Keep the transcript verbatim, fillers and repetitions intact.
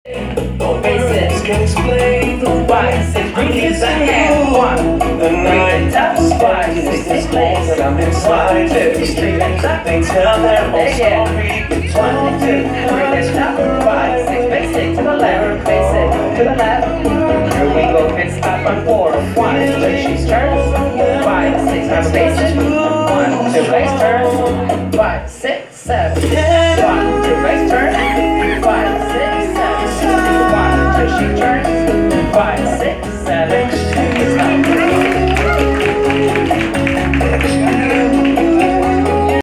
Basic. Can explain the five, six, release the hand. One, the nine, taps, five, six, six, legs, and I'm inside. Two, street and clap, they tell their whole story. One, two, three, let's clap. Five, six, basic to the left, basic to the left. Here we go, fifth stop on four. One, two, she's turns. Five, six, have a basic. One, two, legs turn. Five, six, seven. One, two, legs turn.